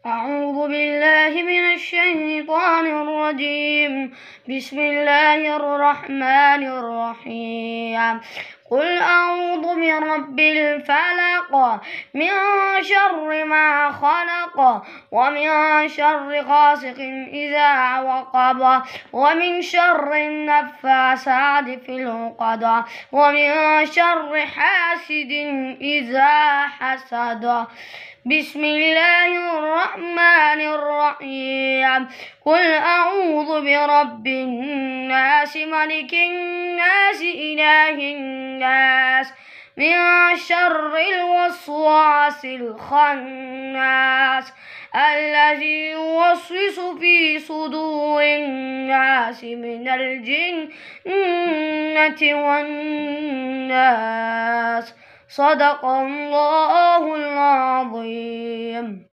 أعوذ بالله من الشيطان الرجيم. بسم الله الرحمن الرحيم. قل أعوذ برب الفلق من شر ما خلق ومن شر غاسق إذا وقب ومن شر النفاثات في العقد ومن شر حاسد إذا حسد. بسم الله الرحمن الرحيم. قل أعوذ برب الناس ملك الناس إله الناس من شر الوسواس الخناس الذي يوسوس في صدور الناس من الجنة والناس. صدق الله العظيم.